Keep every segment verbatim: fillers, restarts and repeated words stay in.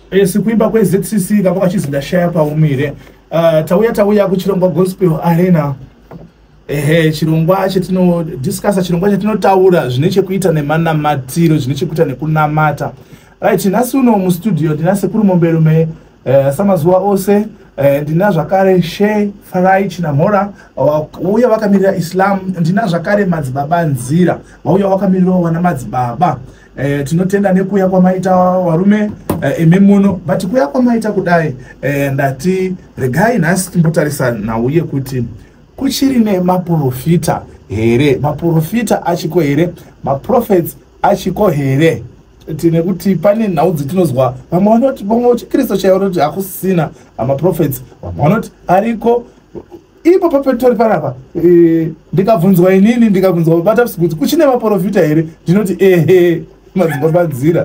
sikuimba kwe Z C C kapaka chizinda share pa umire. Uh, tauya tauya kuchirongwa Gospel Arena. Ehe, chirongwa chetino discuss chirongwa chetino taura zvine chekuita nemanamatiro, zvine chekuita nekunamata. Right, nasi uno mu studio ndinase kuri momberume uh, samazuwa ose uh, ndina zvakare She Farai Chinamora wauya uh, wakamirira Islam, ndina zvakare madzibaba Nzira wauya wakamirira wana madzibaba. Eh, tinotenda nekuya kwamaita warume eh, ememuno but kuya kwamaita kudai eh, ndati regai nhasi timbotarisa nauye kuti kuchiri nemaprofita here, maprofita achiko here, maprophets achiko here. Tine kuti pane nhau dzitinozwa vamwe vanoti vamwe chikristo chavanoti hakusina amaprophets, vamwe vanoti ariko. Ipo papetori panapa eh, ndikabvunzwa inini ndikabvunzwa patapsi kuti kuchine maprofita here, ndinoti ehe madzibaba Nzira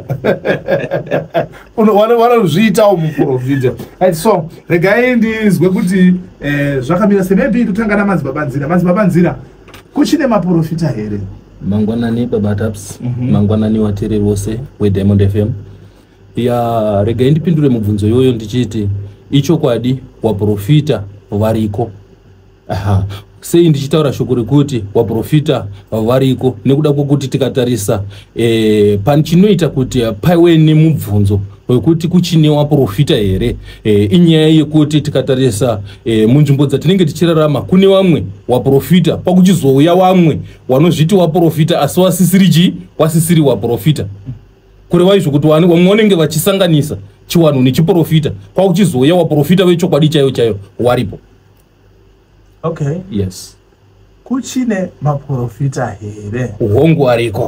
vanozviitawo muprofita. Right, so regai ndizwe kuti eh, zvakamira se maybe kutanga namadzibaba Nzira. Madzibaba Nzira kuchine maprofita here? Mangwanani baba taps, mm -hmm. Mangwanani watereri wose we Diamond F M. Ya regai ndipindure mubvunzo yoyo ndichiti ichokwadi waprofita variko. Aha, sei ndichitaura shoko rekuti waprofita variko nekuda kwokuti tikatarisa eh panchinoita kuti paiwe nemubvunzo wekuti kuchine waprofita here eh inyaya yekuti tikatarisa eh munzvimbo dzatinenge tichirarama kune vamwe waprofita pakuchizouya vamwe vanozviti waprofita asi wasisiri chi wasisiri waprofita. Kureva izvo kuti vamwe vanenge vachisanganisa chiwanhu nechiprofita pakuchizouya waprofita vechokwadi chaiyo chaiyo waripo. Okay. Yes. Kuchine maprofita here? Uhongo ariko.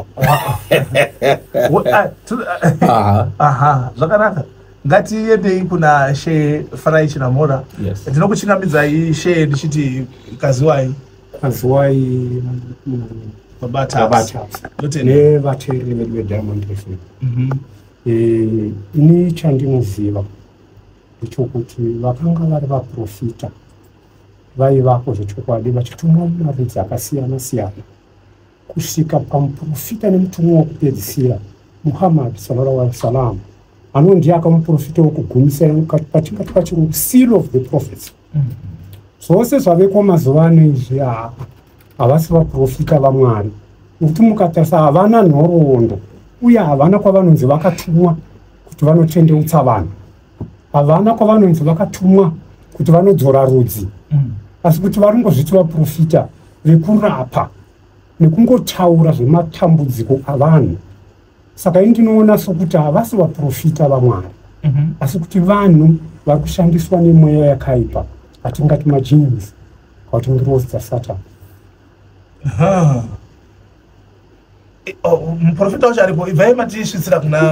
Aha. Aha. Zvakanaka. Ngati yende kuna She Farai Chinamora. Yes. Tinokuchingamidza She ndichiti kaziwai. Kaziwai babata. Babata. Ne vateri ve Diamond F M. Mhm. Eh ini chandinoziva ndichokuti vakanga vari vaprofita vaivako zvechokwadi vachitumwa maridzi akasiyana siyana kusvika pamuprofita nemutumwa wokupedzisira Muhammad sallallahu alaihi wasallam anondiye akamuprofita wokugumisira patingati pachirungu seal of the prophets. Zvose zvaveko mazuva ano izvi havasi vaprofita vaMwari nokuti mukatarisa havana nhoroondo uye havana kwavanonzi vakatumwa kuti vanotendeutsa vanhu, havana kwavanonzi vakatumwa kuti vanodzora rudzi. Asi kuti varingozviti vaprofita vekurapa nekungotaura zvematambudziko avanhu. Saka ini ndinoona sokuti havasi vaprofita vaMwari, asi kuti vanhu vari kushandiswa nemweya yakaipa atingati majinisi kana kuti ngirozi dzaSatani. Aha. Muprofita wacho aripo, ibvai matisvitsira kuna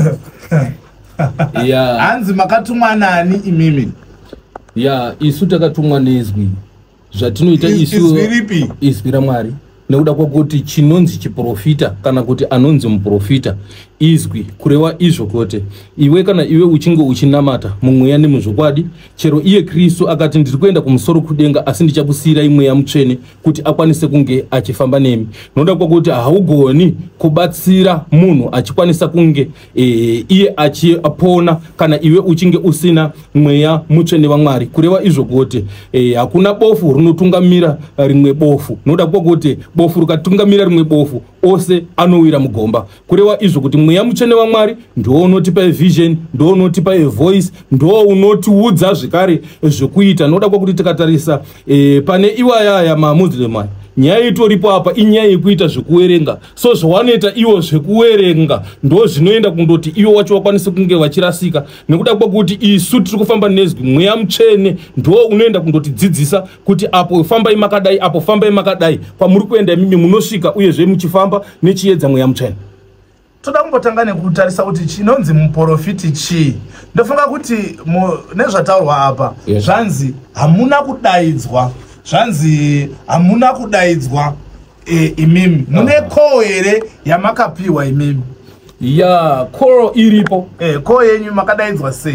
yeah. Hanzi makatumwa nani imimi? Ya isu takatumwa nezwi zvatinoita isu izwi raMwari nekuda kwokuti chinonzi chiprofita kana kuti anonzi muprofita izwi kureva izvo kuti iwe kana iwe uchinge uchinamata mumweya nemuzvokwadi chero iye Kristu akati ndiri kuenda kumusoro kudenga asi ndichapusira imweya mutsvene kuti akwanise kunge achifamba nemi. Noda kwokuti haugoni kubatsira munhu achikwanisa kunge e, iye achipona kana iwe uchinge usina mweya mutsvene waMwari. Kureva izvo kuti e, hakuna bofu rinotungamira rimwe bofu. Noda kwokuti bofu rukatungamira rimwe bofu ose anowira mugomba. Kureva izvo kuti mweya mutsvene waMwari ndiwo unotipa vision, ndiwo unotipa voice, ndiwo unotiudza zvekare zvekuita. Noda kwokuti tikatarisa e, pane iwaya maMuslim aya nyaya itoripo apa inyaya yekuita zvekuwerenga. So zvawanoita iwo zvekuwerenga ndo zvinoenda kundoti iwo wacho wakwanise kunge vachirasika nekuda kwokuti isu tiri kufamba nezwi mweya mutsvene ndiwo unoenda kundoti dzidzisa kuti apo fambai makadai apo fambai makadai kwamuri kuenda mimi munosvika uyezve muchifamba nechiedza mweya mutsvene. Toda kumbotanga nekutarisa kuti chinonzi muprofiti chii. Ndofunga kuti nezvataurwa apa yes. Zvanzi hamuna kudaidzwa, zvanzi hamuna kudaidzwa e, imimi mune uh -huh. Koo here yamakapiwa imimi? Ya koro iripo. Eh, koo yenyu makadaidzwa sei?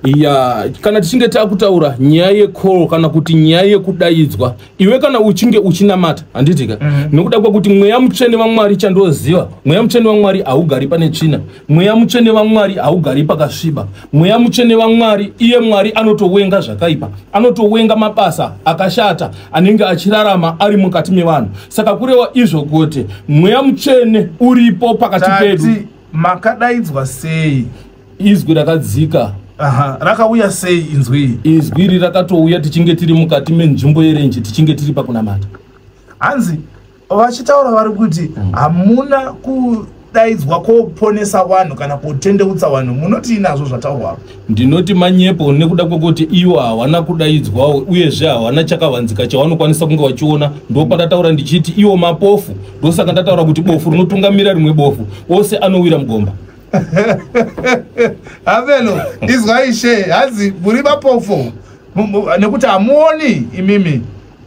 ya kana tichinge takutaura nyaya yecall kana kuti nyaya yekudaidzwa iwe kana uchinge uchinamata handitika mm -hmm. nekuda kwekuti mweya mutsvene waMwari chandoziva mweya mutsvene waMwari haugari pane tsvina mweya mutsvene waMwari haugari pakasviba mweya mutsvene waMwari iye Mwari anotowenga zvakaipa anotowenga mabasa akashata anenge achirarama ari mukati mevanhu saka kureva izvo kuti mweya mutsvene uripo pakati pedu makadaidzwa sei izwi rakadzika aha rakauya sei inzwi izwi iri rakatouya tichinge tiri mukati menzvimbo yerenje tichinge tiri pakunamata hanzi vachitaura vari kuti hamuna kudaidzwa koponesa vanhu kana kutendeutsa vanhu munoti inazvo zvataurwa ndinoti manyepo nekuda kwekuti ivo hawana kudaidzwawo uyezve hawana chakavanzika chavanokwanisa kunge vachiona ndopandataura ndichiti ivo mapofu ndosaka ndataura kuti bofu rinotungamira rimwe bofu ose anowira mugomba Avelo izwai she hazi muri mapofu nekuti hamuoni imimi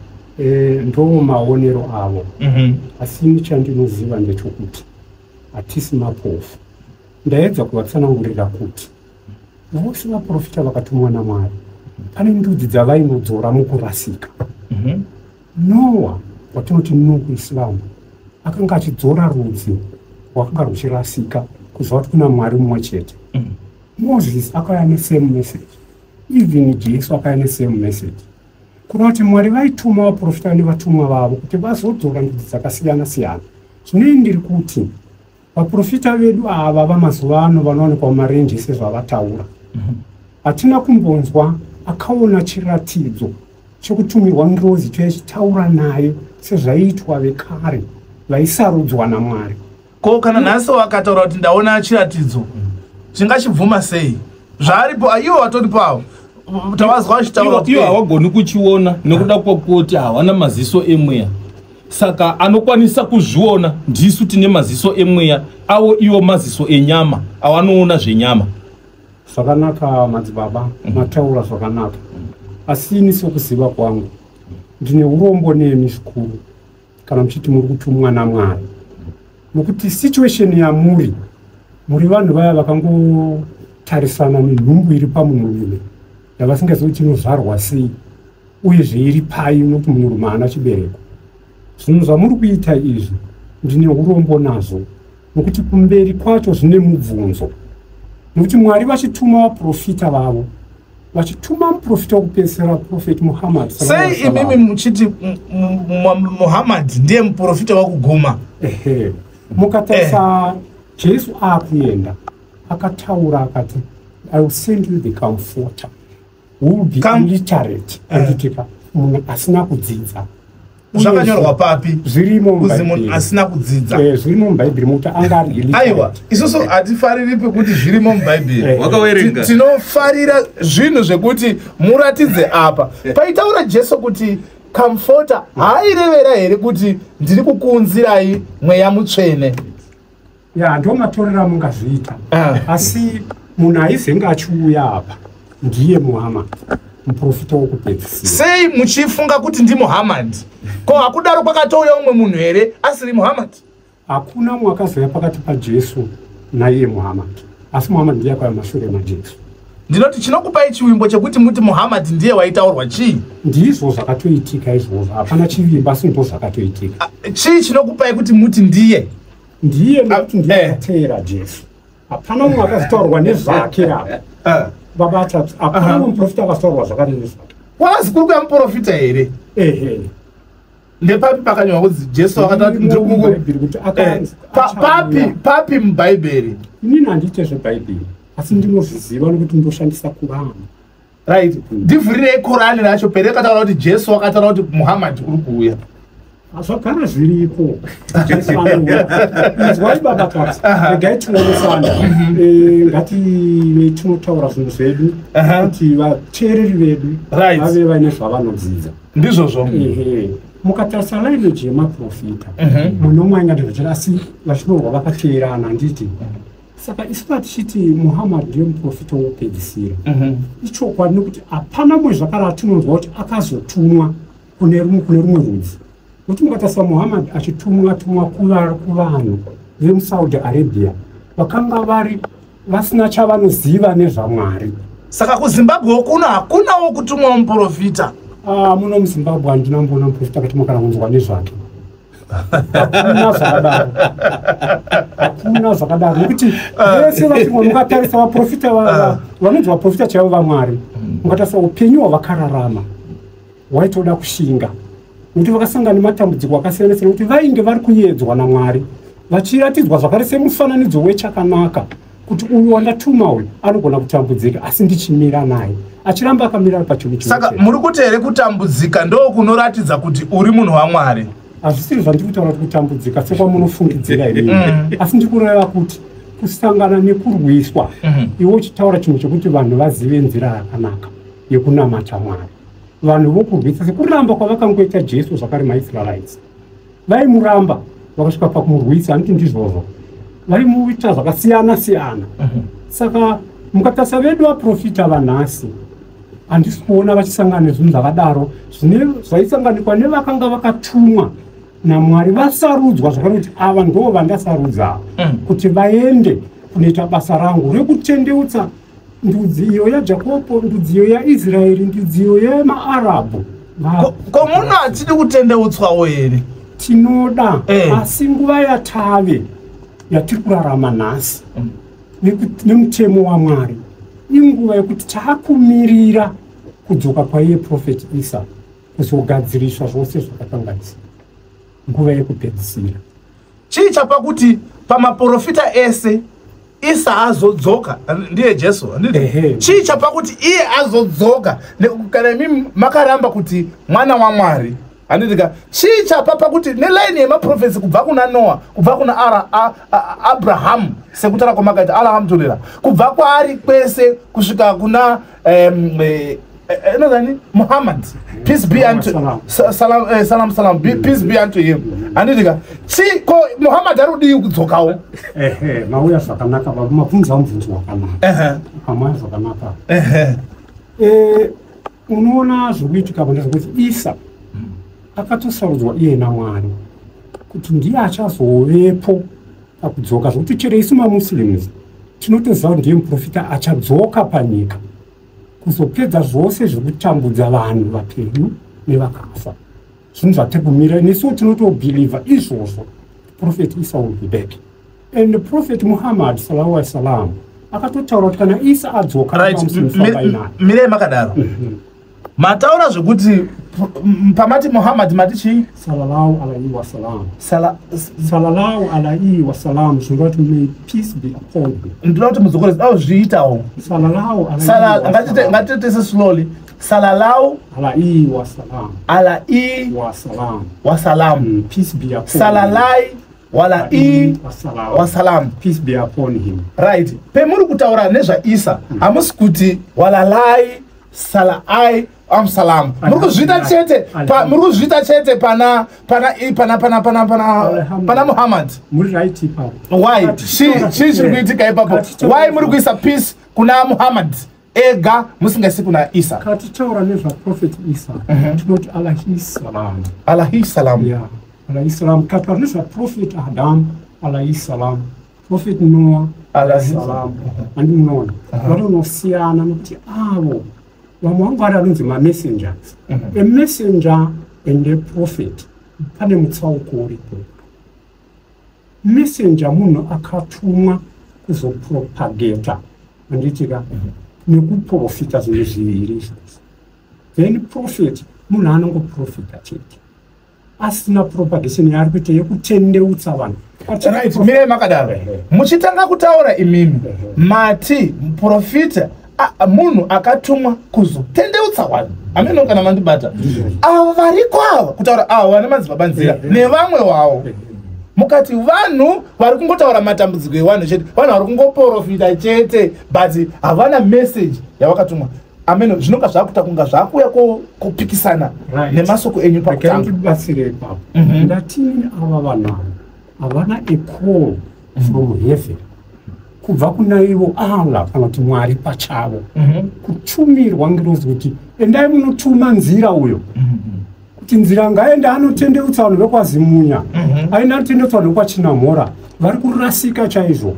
eh ndo maonero avo mhm asini chandinoziva ndechokuti hatisi mapofu ndaedza kuvatsanangurira kuti vose vaprofita vakatumwa naMwari pane ndudzi dzavainodzora mukurasika mhm Noa watinoti Nuhu kuIslam akanga achidzora rudzi rwakanga ruchirasika kuziva kuti kuna Mwari mumwe chete. mm. Moses akauya nesame message, even Jesu akauya nesame message. Kuna kuti Mwari vaituma vaprofita nevatumwa vavo kuti vazodzora ndudzi dzakasiyana siyana. Zvino ndiri kuti vaprofita vedu ava vamazuva ano vanowanikwa mumarenje sezvavataura hatina kumbonzwa akaona chiratidzo chekutumirwa ndrozi chaichitaura naye sezvaiitwa vekare vaisarudzwa naMwari. Ko kana nhasi wakataura kuti ndaona chiratidzo chingachibvuma sei zvaripo aiwo watoripawo tavazwa chitaura iwo hawagoni kuchiona nekuda kwekuti hawana maziso emweya saka anokwanisa kuzviona ndisu tine maziso emweya avo iwo maziso enyama avanoona zvenyama. Zvakanaka madzibaba mataura zvakanaka asi ini sokuziva kwangu ndine urombo nemi zvikuru kana muchiti muri kutumwa naMwari nokuti situation yamuri muri vanhu vaya vakangotarisana nenhumbu iri pamunhurume yavasingazivi chinozvarwa sei uye zveiri pai nokuti munhurume haana chibereko. Zvinhu zvamuri kuita izvi ndine urombo nazvo nokuti kumberi kwacho zvine mubvunzo nokuti Mwari vachituma vaprofita vavo vachituma muprofita wokupedzisira Prophet Muhammad. Sei imimi muchiti Muhammad ndiye muprofita wakuguma? Ehe mukatarisa Jesu akuenda akataura akati I will send you the comforter who will be Come. illiterate anditika munhu asina kudzidza. Zvakanyorwa papi? Zvirimo muBhayibheri asina kudzidza. Eh zvirimo muBhayibheri muti anga ari illiterate. Aiwa isusu hatifariri pekuti zvirimo muBhayibheri. Wakawerenga. Tinofarira zvinhu zvekuti muratidze apa. Paitaura Jesu kuti comforter hairevera here kuti ndiri kukuunzirai mweya mutsvene. Ya ndo matorera mungazviita. Asi munhu aizenga achiuya apa ndiye Muhammad muprofita wokupedzisira. Sei muchifunga kuti ndi Muhammad? Ko hakudaro kwakatouya umwe munhu here asiri Muhammad? Hakuna mwakazouya pakati paJesu naiye Muhammad. Asi Muhammad ndiye akauya mashure maJesu. Ndinoti chinokupai chiwimbo chekuti muti Muhammad ndiye waitaurwa chii? Ndizvo zvakatoitika izvozvo. Hapana chivimbo asi ndo zvakatoitika. Chii chinokupai kuti muti ndiye? Ndiye nokuti ndiye akateera Jesu. Hapana mumwe akazotaurwa nezvake apa. Baba atatu hapana muprofita akazotaurwa zvakare nezvake. Wazi kuri kuya muprofita here? Ehe. Ndepapi pakanyorwa kuti Jesu akatati muBhayibheri kuti papi papi muBhayibheri? Inini handite zveBhayibheri asi ndinozviziva nokuti ndoshandisa Kurani. Right. Ndivhurirei Kurani racho pere kataura kuti Jesu akataura kuti Muhammad uri kuuya. Zvagara zviripo. Jesu anouya. Izwai baba tatu. Regai tinonesana. Ngati tinotaura zvinhu zvedu kuti vateereri vedu vave vaine zvavanodzidza. Ndizvozvo. Ehe. Mukatarisa lineage yemaprofita munomwe aingatozvachira asi vachinyorwa vakateerana handiti. Saka isu tichiti Muhammad ndiye muprofita wokupedzisira. Ichokwadi nokuti hapana mumwe zvakare atinonzwa kuti akazotumwa kune rumwe kune rumwe rudzi. Nokuti mukatarisa Muhammad achitumwa tumwa kuvanhu vemuSaudi Arabia vakanga vari vasina chavanoziva nezvaMwari. Saka kuZimbabwe kuna hakunawo kutumwa muprofita. Ah, muno muZimbabwe andinambona muprofita kuti mukana kunzwa nezvake. Hakuna zvakadaro. Hakuna zvakadaro nekuti vese vatumwa mukatarisa vaprofita vanonzi vaprofita chaivo vaMwari. Mukatarisa upenyu hwavakararama waitoda kushinga. Nekuti vakasangana nematambudziko akasiyana siyana kuti vainge vari kuedzwa naMwari vachiratidzwa zvakare semufananidzo wechakanaka kuti uyu wandatuma uyu anogona kutambudzika asi ndichimira naye achiramba akamira pachinhu chimwe. Saka muri kuti here kutambudzika ndo kunoratidza kuti uri munhu waMwari? Hazvisiri zvandiri kutaura kuti kutambudzika sekwamunofungidzira imi, asi ndiri kureva kuti kusangana nekurwiswa iwe uchitaura chinhu chekuti vanhu vazive nzira yakanaka yekunamata Mwari. Vanhu vokurwisa sekuramba kwavakangoita Jesu zvakare maIsraelites vaimuramba vakasvika pakumurwisa, handiti ndizvozvo vaimuita zvakasiyana siyana. Saka mukatarisa vedu vaprofita vanhasi handisi kuona vachisangana nezvinhu zvakadaro zvaisanganikwa nevakanga vakatumwa naMwari vasarudzwa zvakare kuti ava ndo vandasarudza kuti vaende kunoita basa rangu rekutendeutsa ndudzi iyo yaJakobho, ndudzi iyo yaIsraeri, ndudzi iyo yemaArabhu. Ko munhu hatidi kutendeutswawo here? Tinoda, asi nguva yatave yatiri kurarama nhasi nemutemo waMwari inguva yekuti taakumirira kudzoka kwaiye Prophet Isa kuzogadziriswa zvose zvakakanganiswa. Nguva yekupedzisira. Chii chapa kuti pamaprofita ese Isa azodzoka ndiye Jesu? Chii chapa kuti iye azodzoka kana imi makaramba kuti mwana waMwari? Andika chii chapa pakuti nelaini yemaprofesi kubva kuna Noah, kubva kuna Ara, a, a, Abraham sekutara kwamakaita alhamdulillah, kubva kwaari kwese kusvika kuna um, eh, eh, Muhammad, peace be unto salam, eh, salam salam be, peace be unto him. Andika chi ko Muhammad arudi kudzokawo? Ehe, mauya zvakanaka baba, mabvunza mubvunzo wakanaka. Ehe, pamwe zvakanaka. Ehe, eh, unoona zvokuitika ndezvekuti Isa akatosarudzwa iye naMwari kuti ndiye achazovepo pakudzoka, zvokuti chero isu maMuslims tinotoziva kuti ndiye muprofita achadzoka panyika kuzopedza zvose zvekutambudza vanhu vapenyu nevakafa. Zvinhu zvatiri kumira nesuwo tinotobhilivha izvozvo. Prophet Isa will be back. And the Prophet Muhammad sallallahu alaihi wasallam akatotaura kuti kana Isa adzoka mire makadaro mataura zvekuti pamati Muhammad mati chi sallallahu alaihi wasallam sallallahu alaihi wasallam zvinoti may peace be upon him. Ndinoti muzokore au zviitawo sallallahu alaihi sala ngatite ngatite slowly sallallahu alaihi wasallam alaihi wasallam wasallam peace be upon salalai wala i wasalam peace be upon him. Right, pe muri kutaura nezva Isa hamusi kuti walalai salai am salam muri kuzvita chete muri kuzvita chete pana pana pana pana pana pana pana Muhammad. Muri right ipapo. Why she she should be kuitika ipapo? Why muri kuisa peace kuna Muhammad ega musingasi kuna Isa? Katitaura nezva Prophet Isa tinoti alaihi salam alaihi salam yeah alaihi salam. Kataura nezva Prophet Adam alaihi salam, Prophet Noah alaihi salam. Andi munoona vanonosiyana nokuti avo vamwe vangwari vanonzi mamessengers. A messenger and a prophet pane mutsauko uripo. Messenger munhu akatumwa kuzopropagata anditika nekuprofita zvinhu zviviri. Then prophet munhu anongoprofita chete asina propagation yaari kuita yekutendeutsa vanhu. Right, mire makadaro muchitanga kutaura imimi mati muprofita munhu akatumwa kuzotendeutsa vanhu. Ameno kana mandibata ava vari kwava kutaura ava vane madzibaba nzira nevamwe wavo mukati vanhu vari kungotaura matambudziko evanhu chete, vanhu vari kungoprofita chete but havana message yavakatumwa. Ameno zvinonga zvakuita kunga zvakuya kupikisana nemasoko enyu pakutanga. Batsire ipapo ndatini ava vanhu havana a call from heaven kubva kuna ivo Allah kana kuti Mwari pachavo kutumirwa ngirozi kuti endai munotuma nzira uyo kuti nzira ngaende anotendeutsa vanhu vekwaZimunya aenda anotendeutsa vanhu vekwachinamhora vari kurasika chaizvo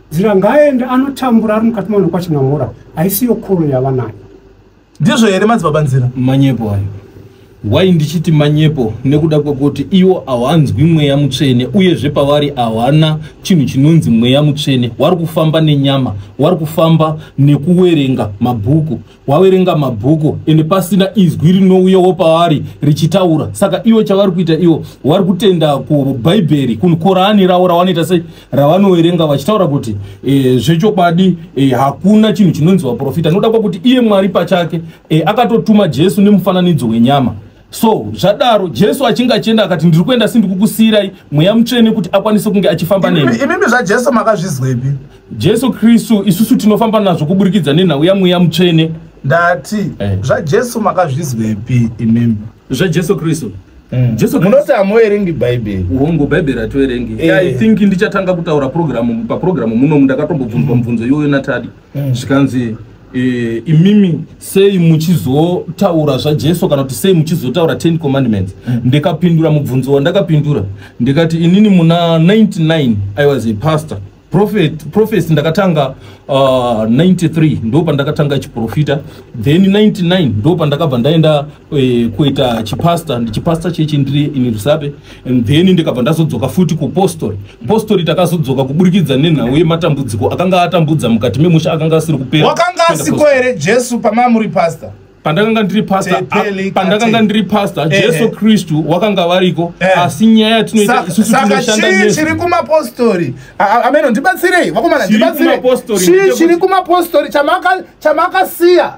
zira ngaenda anotambura ari mukati mano kwachinamura haisiyo koro yavanayo. Ndizvo here madzibaba Nzira? Manyepo ayo. Wai ndichiti manyepo nekuda kwekuti iwo hawanzwi mweya mutsvene uyezve pavari hawana chinhu chinonzi mweya mutsvene. Wari kufamba nenyama, wari kufamba nekuwerenga mabhuku. Wawerenga mabhuku ende pasina izwi rinouyawo pavari richitaura. Saka iwo chavari kuita iwo wari kutenda kuBhaibheri, kuKorani ravo ravanoita sei ravanowerenga vachitaura kuti e, zvechokwadi e, hakuna chinhu chinonzi vaprofita. Noda kwekuti iye Mwari pachake e, akatotuma Jesu nemufananidzo wenyama. So zvadaro Jesu achinga achienda akati ndiri kuenda sindikukusiyirai mweya mutsvene kuti akwanise kunge achifamba nemi. Imimi zvaJesu makazvizwepi? Jesu Kristu isusu tinofamba nazvo kuburikidza nenhau yamweya mutsvene. Ndati eh. zvaJesu makazvizwepi imimi? ZvaJesu Kristu. Mm. Jesu munoti hamuverengi Bhaibheri? Hongo Bhaibheri hativerengi. Eh. I think ndichatanga kutaura programu paprogramu muno ndakatombobvunzwa mubvunzo iyoyo naTadi. Mm. Zvikanzi e, imimi sei muchizotaura zvaJesu kana kuti sei muchizotaura ten commandments. Mm. Ndikapindura mubvunzo wandakapindura ndikati inini muna ninety-nine I was a pastor. Prophet, prophecy ndakatanga uh, ninety-three ndo pandakatanga chiprofita, then ninety-nine ndo pandakabva ndaenda e, kuita chipasta, ndichipasta chechi ndiri in Rusape, and then ndikabva ndazodzoka futi kupostori. Postori takazodzoka kuburikidza nenhau yematambudziko akanga atambudza mukati memusha akanga asiri kupera. Wakanga asiko here Jesu pamamuri pastor? Pandakanga ndiri pastor, pandakanga ndiri pastor, Jesu Kristu wakanga variko, asi nyaya tinoita isusu tinoshanda nesu. Saka chiri kumapostori. Ameno ndibatsirei, wakomana ndibatsirei. Chiri chiri kumapostori chamaka chamakasiya.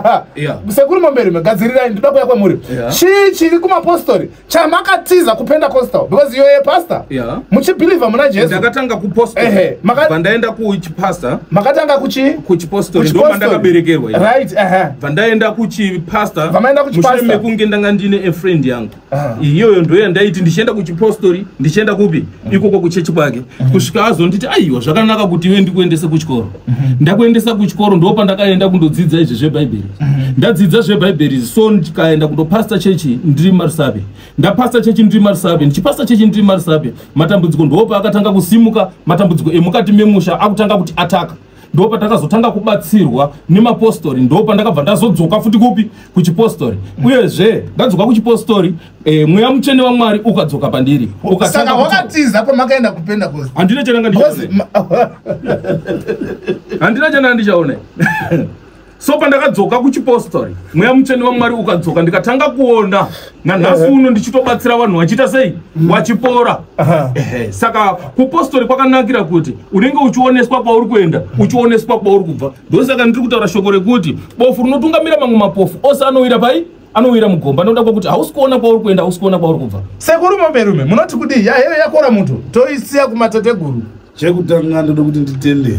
Sekuru Momberi megadzirirai ndoda kuya kwamuri. Chiri chiri kumapostori chamakatiza kuPentecostal because you are a pastor. Muchibelieve muna Jesu. Ndakatanga kupostori. Ehe, vandaenda kuchipastor. Makatanga kuchi kuchipostori ndo mandakaberekerwa. Right, eh. Vandaenda kuchi pastor vamaenda kuchipastor mekunge ndanga ndine a friend yangu iyoyo ndo yandaiti ndichienda kuchipostori ndichienda kupi ikoko kuchechi kwake kusvika azonditi aiwa zvakanaka kuti iwe ndikuendese kuchikoro. Ndakuendesa kuchikoro ndo pandakaenda kundodzidza izvi zveBhaibheri. Ndadzidza zveBhaibheri so ndikaenda kundopasta chechi ndiri Marusape. Ndapasta chechi ndiri Marusape, ndichipasta chechi ndiri Marusape, matambudziko ndo paakatanga kusimuka, matambudziko emukati memusha akutanga kuti ataka. Ndo patakazotanga kubatsirwa nemapostori, ndo pandakabva ndazodzoka futi kupi kuchipostori. Uyezve ndadzoka kuchipostori e, mweya mutsvene waMwari ukadzoka pandiri. Saka wakatiza pamakaenda kuPentecostal. Handina chananga ndichaona. Handina chananga ndichaona. So pandakadzoka kuchipostori mweya mutsvene waMwari ukadzoka ndikatanga kuona nanhasi uno ndichitobatsira vanhu vachita sei wachipora. Ehe, saka kupostori kwakanakira kuti unenge uchioneswa kwauri kuenda, uchioneswa kwauri kubva. Ndo saka ndiri kutaura shoko rekuti bofu rinotungamira mamwe mapofu ose anowira pai anowira mugomba. Ndoda kuti hausi kuona kwauri kuenda, hausi kuona kwauri kubva. Sekuru Momberume munoti kuti ya heyo yakora muntu toisiya kumatateguru. Chekutanga ndoda kuti nditende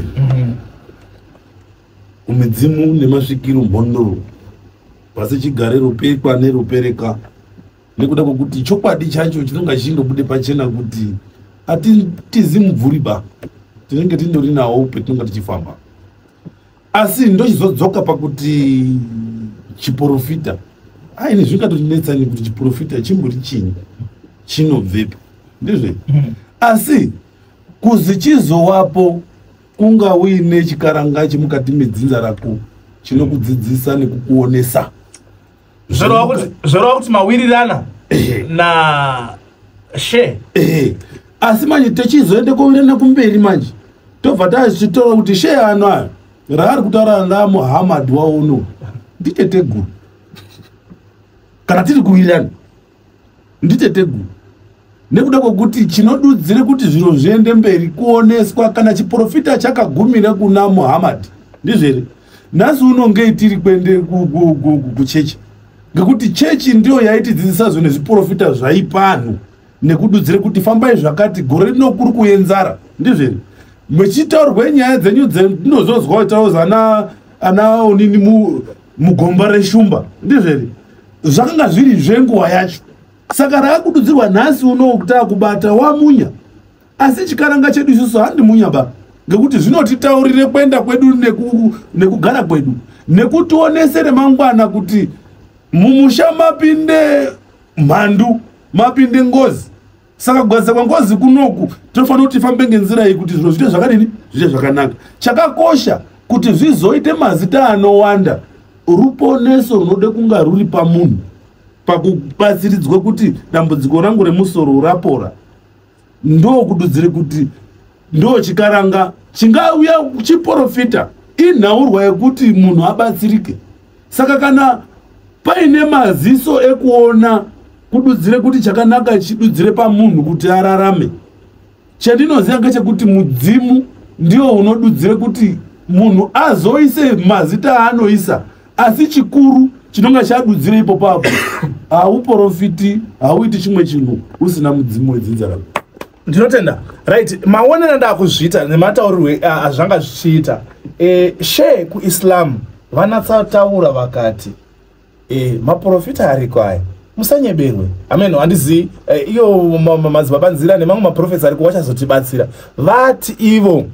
kumidzimu nemasvikiro mhondoro pasi chigare ropekwa neropereka nekuda kwokuti chokwadi chacho chinonga chindobude pachena kuti atitizi mubvuriba tinenge tindori nawo petinonga tichifamba. Asi ndochizodzoka pakuti chiprofita aine zvingatonetsani kuti chiprofita chimbori chinyi chinobvepi ndizve. Asi kuzi chizowapo kunga uine chikaranga chemukati medzinza rako chinokudzidzisa nekukuonesa zvorova kuti mawirirana na she. Ehe, asi manje tichizoende kuenda kumberi manje tobva tazvitora kuti she ano ayo raari kutaura naMuhammad wauno nditeteguru kana tiri kuwirirana nditeteguru nekuda kwokuti chinodudzire kuti zviro zviende mberi kuoneswa kana chiprofita chakagumira kuna Muhammad ndizvere. Nhasi unonge tiri kuende kuchechi ngekuti chechi ndiyo yaitidzidzisa zvone zviprofita zvaipanhu nekududzire kuti fambai zvakati gore rino kuri kuenzara ndizvere. Mechitaurirwe nyaya dzenyu dzinozozwa kutaura ana ana onini mugomba reshumba ndizvere. Zvakanga zviri zvenguva yacho. Saka raakududzirwa nhasi uno kutaka kubata wamunya. Asi chikaranga chedu isusu handi munya ba ngekuti zvinotitaurire kwenda kwedu neku nekugara kwedu nekutionesere mangwana kuti mumusha mapinde mhandu mapinde ngozi saka kugadzirisa kwengozi kunoku tinofanira kuti tifambe ngenzira iyi kuti zviro zviite zvakadini zviite zvakanaka. Chakakosha kuti zvizoite mazita anowanda, ruponeso runode kunga ruri pamunhu pakubatsiridzwe kuti dambudziko rangu remusoro rapora, ndo kududzire kuti ndo chikaranga chingauya chiprofita inhaurwa yekuti munhu abatsirike. Saka kana paine maziso ekuona kududzire kuti chakanaka chidudzire pamunhu kuti ararame, chandinoziva ngechekuti mudzimu ndio unodudzire kuti munhu azoise mazita aanoisa, asi chikuru chinonga chadudzire ipo papo hauprofiti, hauiti chimwe chinhu usina mudzimu wedzinza rako. Ndinotenda. Right, maonera ndakuzviita nemataurirwe azvanga zvichiita. Eh, she kuIslam vanatsataura vakati eh, maprofita ariko aya musanyeberwe. Amen. Handizi eh, iyo madzibaba nzira nemamwe maprofesa ariko vachazotibatsira. Vati ivo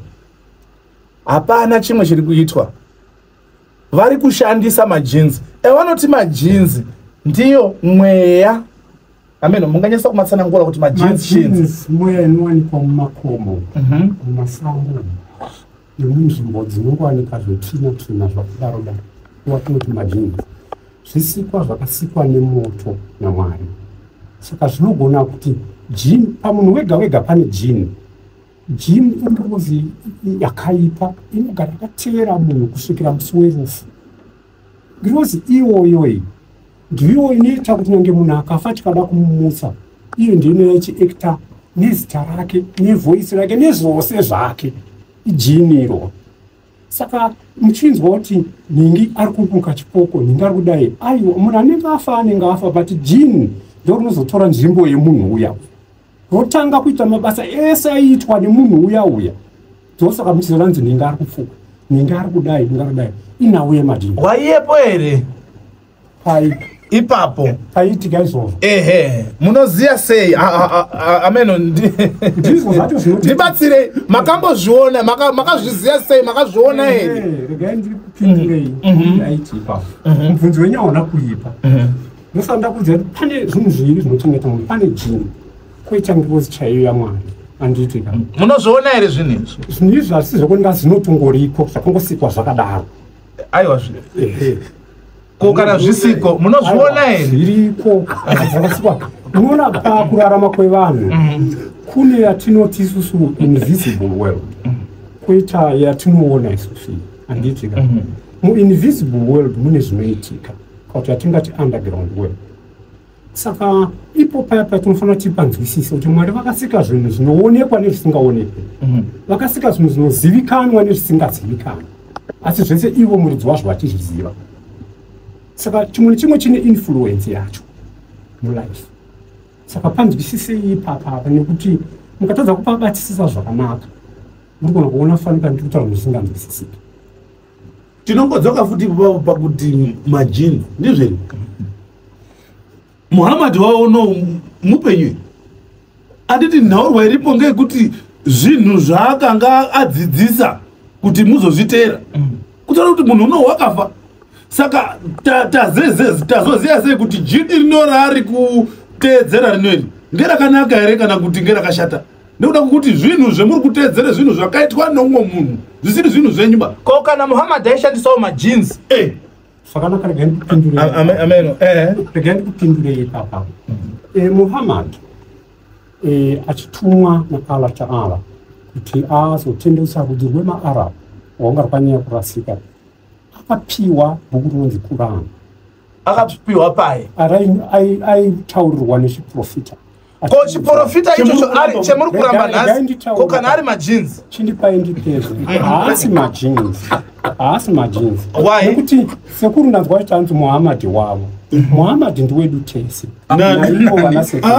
hapana chimwe chiri kuitwa, vari kushandisa majinzi. Evanoti majinzi ndiyo mweya. Amen. Munganyesa kumatsanangura kuti majinzi chinzi mweya inowanikwa mumakomo, mumasango nemunzvimbo dzinongowanika zvetsvina tsvina zvakudaro daro, watinoti majinzi. Zvisikwa zvakasikwa nemoto naMwari. Saka zvinogona kuti jini pamunhu wega wega pane jini. Jini ingozi yakaipa inogara yakatevera munhu kusvikira musi werufu. Ngirozi iyoyoyi ndiyo inoita kuti nyange munhu akafa tikada kumumutsa, iyo ndiyo inochiekta nezita rake nevhoisi rake nezvose zvake, ijini iro. Saka muchinzwa kuti ningi ari kumuka chipoko, ningi ari kudai, aiwa munhu anenge afa anenge afa, but jini ndo rinozotora nzvimbo yemunhu uya, rotanga kuita mabasa ese aiitwa nemunhu uya uya. Ndosaka muchizoranzi ningi ari kupfuka, ningi ari kudai, ningi ari kudai, inauye majini. Waiyepo here? Hai. Ipapo aitika izvozvo. Ehe, munoziya sei? Ameno ndibatsire, makambozviona, makazviziya sei, makazviona here? Regai ndikupindurei aiti ipapo. Mubvunzo wenyu hauna kuipa. Ndinofanira kuziva kuti pane zvinhu zviviri zvinochengeta munhu, pane jini koita ngozi chaiyo yaMwari. Andiitika. Munozviona here zvinhu izvi? Zvinhu izvi hazvisi zvokuti zvinotongoriko zvakangosikwa zvakadaro. Aiwa zvino. Ko kana zvisiko munozviona here? Zviriko zvakasikwa. Unoona pakurarama kwevanhu kune yatinoti isusu invisible world, koita yatinoona isusu. Andiitika. Mu-invisible world mune zvinoitika, kuti yatingati underground world. Saka ipo paya paya tinofanira tipa nzwisisa kuti Mwari vakasika zvinhu zvinoonekwa nezvisingaonekwi, vakasika zvinhu zvinozivikanwa nezvisingazivikanwa, asi zvese ivo muridzi wazvo vachizviziva. Saka chimwe nechimwe chine influence yacho mulife. Saka panzwisisei ipapa nekuti mukatadza kupabatisisa zvakanaka murikona kuona fanika ndikutaura zvisinganzwisisiki. Tinongodzoka futi pakuti majini ndizveni Muhammad waono mupenyu anditi nhaurwa iripo ngekuti zvinhu zvaakanga adzidzisa kuti muzozvitera kutaura kuti munhu uno wakafa. Saka tazoziya sei kuti jini rino raari kuteedzera rinori ngerakanaka here kana kuti ngerakashata? Nekuda kuti zvinhu zvemuri kuteedzera zvinhu zvakaitwa neumwe munhu zvisiri zvinhu zvenyuba. Ko kana Muhammad aishandisawo majinzi eh zvakanaka. Regai ndikupindurei. Amen. Eh regai ndikupindurei papa. Eh Muhammad eh achitumwa naAllah Ta'ala kuti azotendeusa rudzi rwemaArabhu wanga rwakanyanya kurasika, akapiwa bhuku rinonzi Quran. Akapiwa paye aitaurirwa nechiprofita. Ko chiprofita ichocho ari chemuri kuramba nhasi? Ko kana ari majinzi? Chindipai ndipedze. Haasi majinzi, haasi majinzi. Why? Nekuti sekuru ndanzwa kuti anzi Muhammad wavo. Muhammad ndiwedu tese. Naivo vanasekuru.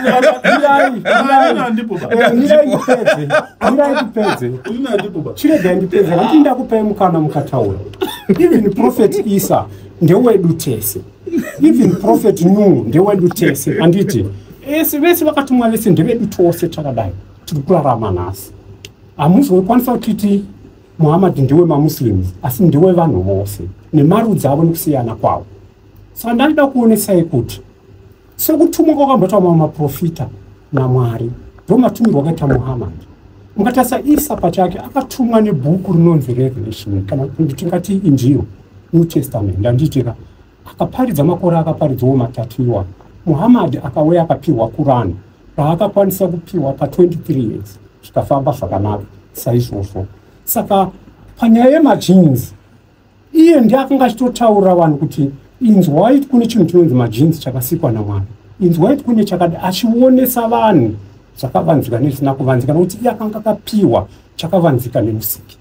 Nirai kupedze. Chiregai ndipedze. Kuti ndakupai mukana mukataura. Even Prophet Isa ndewedu tese. Even Prophet Nuh ndewedu tese. Anditi ese vese vakatumwa vese ndevedu tose takadai tiri kurarama nhasi. Hamuzokwanisa kuti Muhammad ndiwe mamuslims, asi ndiwe vanhu vose nemarudzi avo nekusiyana kwavo. Saka ndachida kuonesai kuti sekutumwa kwakamboitwa mamwe maprofita naMwari ndomatumiro akaita Muhammad. Mukatasa Isa pachake akatumwa nebhuku rinonzi Revelation kana kuti tingati Injili, New Testament anditika akaparidza makore akaparidzawo matatu iwa. Muhammad akauya akapiwa Quran raakakwanisa kupiwa pa twenty-three years zvikafamba zvakanaka saizvozvo. Saka panyaya yemajinsi iye ndiye akanga achitotaurira vanhu kuti inzwai kune chinhu chinonzi majinsi chakasikwa naMwari, inzwai kune chakada achionesa vanhu zvakavanzika nezvisina kuvanzika nokuti iye akanga akapiwa chakavanzika nemusiki.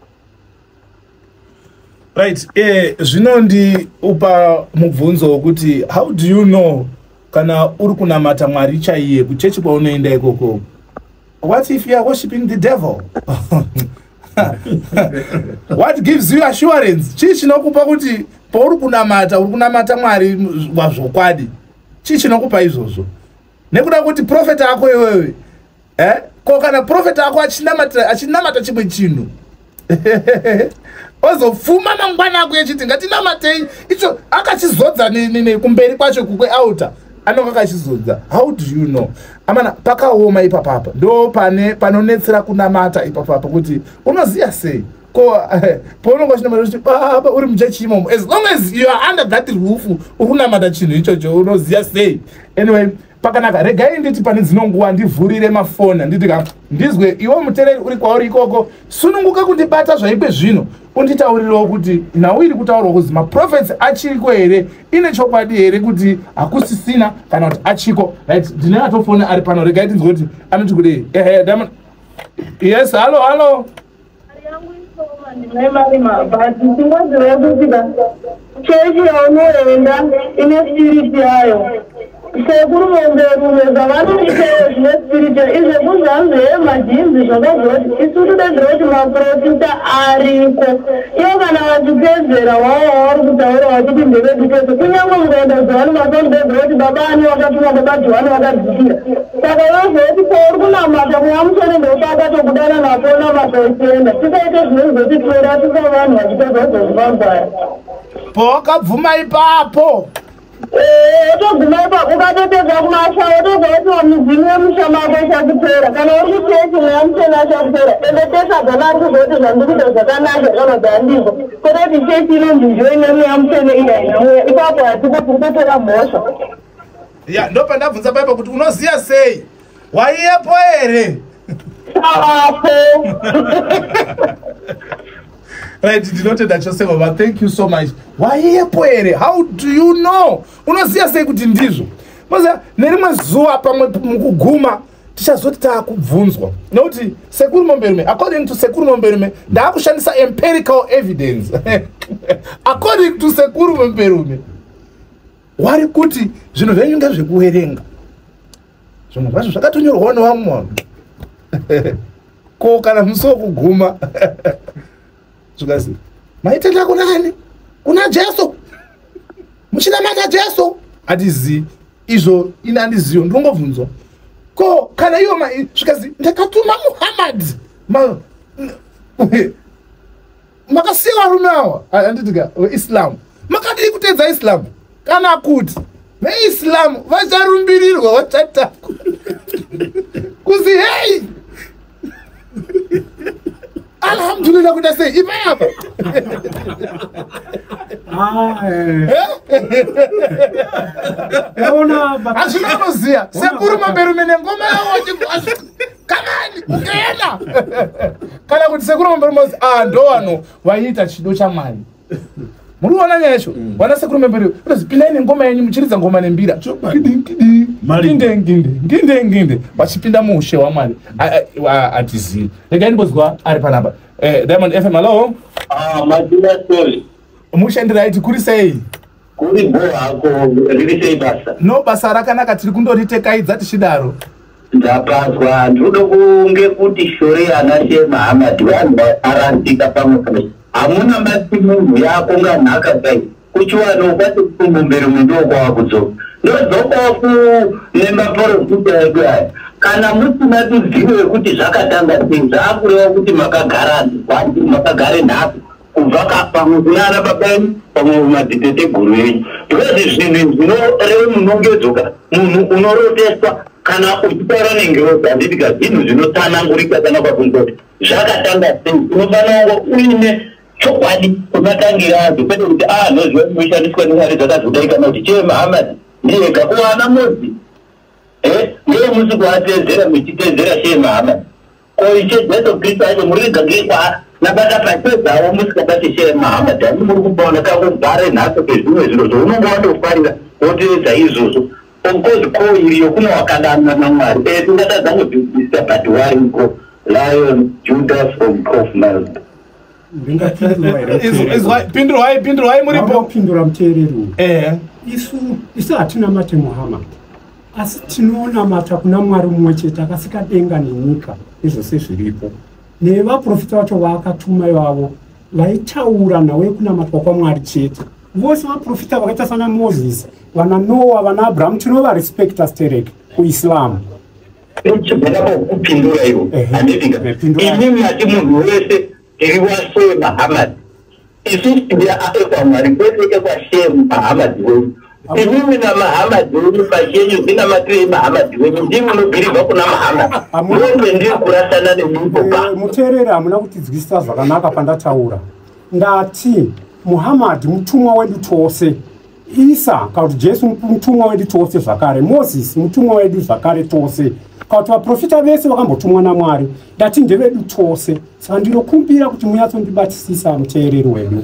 Right, eh, zvino ndi upa mubvunzo wokuti how do you know kana uri kunamata Mwari chaiye kuchechi kwaunoenda ikoko? What if you are worshiping the devil? What gives you assurance? Chii chinokupa kuti pauri kunamata uri kunamata Mwari wazvokwadi? Chii chinokupa izvozvo? Nekuda kuti profeta ako iwewe, eh? Ko kana profeta ako achinamata achinamata chimwe chinhu ozopfuma mangwana ako echiti ngatinamatei, icho akachizodza nini kumberi kwacho kukwe outer anonga akachizodza. How do you know? Amana pakaoma ipapapa ndo pane panonetsera kunamata ipapapa kuti unoziya sei ko paunonga uchinamata kuti baba uri muchechi imomo, as long as you are under that roof ukunamata chinhu ichocho unoziya sei. Anyway, pakanaka regai nditi pane dzinonguwa ndivhurire mafoni nditika ndizwe iwe mutereri uri kwauri ikoko sununguka kundibata zvaikwe zvino unditaurirewo kuti nauri kutaurawo kuzi maprofets achiriko here, ine chokwadi here kuti hakusisina kana kuti achiko. Right, ndine atofoni ari pano, regai tinzwe kuti anoti kuti ehe dama. Yes, hello hello. Chechi yaunoenda ine spirit yayo sekurumomberume zvavanoiteyo zvine spirit izve kuzvanzve majinzi zvakazoti isu todedzera kuti maprofita ariko iyo kana vachipedzera wavo vari kutaura vachiti ndevedziteso kunyange mukaenda Johani makandodedzera kuti baba ani wakatuma baba Johani wakadzikira. Saka yozoti pauri kunamata mweya mutsvene ndopaakatokudana napona matochienda tisaite zvinozotitora tisa vanhu vachipedza kuzozvivangwaya Pokabvuma ipapo. Eh, toguma ipapo ukatotedza kumashawo tozoita mudzimu wemusha mako chakupera kana uri kuchechi mweya mutsvene achakupera ende tesagona ari kuzoti zvandikuita zvakanaka kana dzandizvo kototi chechi inonzi njoine mweya mutsvene iya ipapo hatiko kutotora mhosva. Ya ndo pandabvunza paipo kuti unoziya sei waiyepo here. Apo. Right, ndinotenda chose baba, thank you so much. Waiyepo here, how do you know? Unoziya sei kuti ndizvo? Moza nerimwe zuva pamwe mukuguma tichazoti taakubvunzwa nokuti Sekuru Momberume, according to Sekuru Momberume ndaakushandisa empirical evidence. According to Sekuru Momberume wari kuti zvinhu zvenyu ngezvekuverenga, zvimwe zvacho zvakatonyorwawo nevamwe vanhu. Ko kana musi wokuguma zvikasi maitenda kunani? Kuna Jesu, muchinamata Jesu. Hatizivi izvo, ine handizivi, ndinongobvunzwa. Ko kana iwo zvikasi ndakatuma Muhammad makasiya varume ava handitika Islam makadii kutedza Islam kana kuti veIslam vacharumbirirwa vachatakwa kuzi hei alhamdulillah kuda sei imapa. Hazvina unoziya Sekuru Momberume nengoma yawo kamani ungeenda kana kuti Sekuru Momberume ah ndo vanhu vaiita chido chaMwari. Muri kuona nyaya yacho wana Sekuru Momberume unozi pindai nengoma yenyu muchiridza ngoma nembira nginde nginde nginde nginde vachipinda muushe waMwari hatizivi. Regai ndimbozwa ari panapa. Diamond F M, hello. Ah, Madina story. Mushandiraiti kuri sei? Kuri bo hako riri sei basa. No basa rakanaka tiri kundoritekedza tichidaro. Ndapazwa ndodo kunge kuti shore anashe Muhammad vanhu arandika pamwe. Hamuna matimu yako nganhaka dai. Kuchiwana ukati kumbere mundu kwakudzoka. Ndodzoka ku nemba profita yedu aya. Kana musina kuziva kuti zvakatanga sei zvakureva kuti makagara kwandi makagare nhasi kubva kapamwe kunana babanyu pamwe madziteteguru enyu. Ndozvi zvinhu zvinoreva munongedzoka munhu unoroteswa kana uchitaura nengero dzandidika zvinhu zvinotsanangurika kana kwakundoti zvakatanga sei unofanira kunge uine chokwadi kumatangira adzo kwete kuti ah nozviwa inoshandiswa nemwari dzakazodaika kana kuti chee Muhammad ndiyega kuwana mudzi eh ngeye musi kuatedzera muchitedzera Shehe Muhammad ko iche Jesu Kristu acho muri gagekwa nabata patedzawo musikabati Shehe Muhammad ani muri kupaona kakugare nhasi kwezvimwe zviro zvounonge wandofarira wotedza izvozvo onkozi ko iriyo kuno wakadana namwari eh tingatadza kudzidzisa but wariko Lion Judas from Kaufman pindura hai pindura hai muripo pindura muteereri eh isu isu hatina mate Muhammad asi tinoona mata kuna mwari mumwe chete akasika denga nenyika izvose zviripo nevaprofita vacho vaakatuma ivavo vaitaura nawe kunamatwa kwamwari chete vose vaprofita vakaita sana Moses vana Noah vana Abraham tinovarespekta stereke kuislamu chibhanapo kupindura ivo handipinga inini ati munhu wese tiri waShehe Muhammad isusu tiri aekwa mwari kwete ekwashehe Muhammad wedu inini naMuhammad wedu pashenyu ndinamatire Muhammad wedu ndimunobhirirwa kuna Muhammad mombe ndiri kurasana nemupopa muteereri hamuna kutidzivisa zvakanaka pandataura ndati Muhammad mutumwa wedu tose Isa kauti Jesu mutumwa wedu tose zvakare Moses mutumwa wedu zvakare tose kauti vaprofita vese vakambotumwa naMwari ndati ndevedu tose saka ndinokumbira kuti munyatsondibatisisa muteereri wedu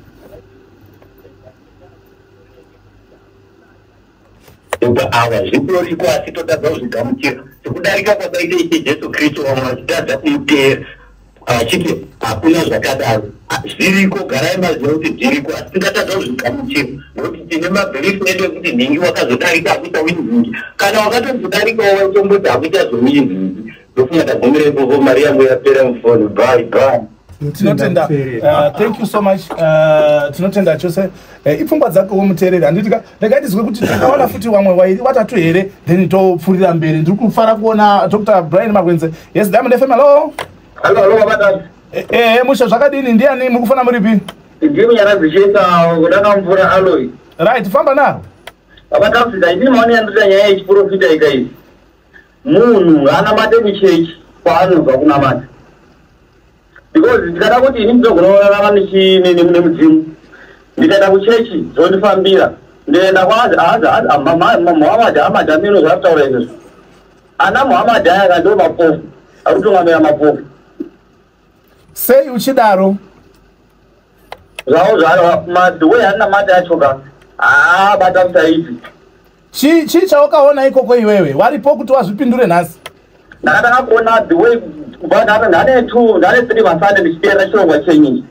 Upa awa zvitoriko asi totadza kuzvigamuchira sekudarika kwakaita Ishe Jesu Kristu vamwe vachitadza kumuteera achiti hakuna zvakadaro zviriko garai maziva kuti zviriko asi tingatadza kuzvigamuchira nokuti tine mabherifu edu ekuti nhingi wakazodarika hakuita winhingi kana wakatozodarikawo waitomboti hakuita zvouyinhingi ndofunga tagumira ipopo mari yangu yapera mufoni bye bye tinotenda uh, thank you so much uh, tinotenda chose uh, ipfungwa dzakowo muteereri handitika regai ndizwe kuti takaona futi wamwe watatu here then topfuurira mberi ndiri kufara kuona Doctor Brian Magwenze yes Diamond F M hello hello hello batata eh eh musha zvakadini ndiani muri kufana muripi ndimi yarazvicheka kudana mvura alloy right famba naro abatafika ini maoni yanduta nyaya yechiprofita ikaisi munhu ana mateni chechi kwaanobva kunamata because ndikada kuti ini ndinogonorarama nemudzimu ndikaenda kuchechi zvondifambira ndoenda kwamuhammad ahmad amino zvakutaura izvozvo ana muhammad aya akandoo mapofu akutungamira mapofu sei uchidaro zvavo zvaro madhowei anina mati achoka haa bata kutaiti chii chii chawakaona ikoko iwewe waripo kuti wazvipindure nhasi ndakatanga kuona the way kubva ndata ndane two ndane three masande ndichiteera chirongwa chenyinji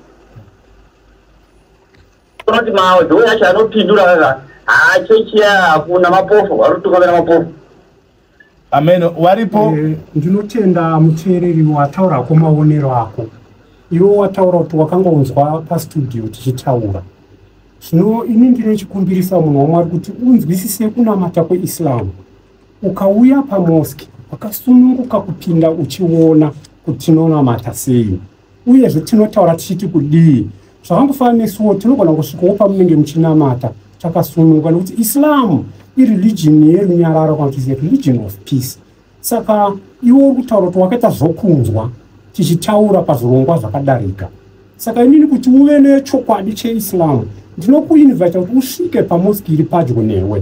unoti mawe the way yacho anopindura kaka haa chechiya hakuna mapofu arotukamira mapofu amen waripo ndinotenda muteereri wataurako maonero ako iwo wataura kuti wakanga unzwa pastudio tichitaura zvino ini ndine chikumbirisa munhu wamwari kuti unzwisise kunamata kweIslam ukauya pamoski wakasununguka kupinda uchiona kuti tinonamata sei uyezve tinotaura tichiti kudii zvakangofanira nesuwo tinogona kusvikawo pamunenge muchinamata takasununguka nekuti Islam ireligion yerunyararo kana kuti religion of peace saka iwo uri kutaura kuti wakaita zvokunzwa tichitaura pazvirongwa zvakadarika saka inini kuti uve nechokwadi cheIslam ndinokuinvita kuti usvike pamoski iri padyo newe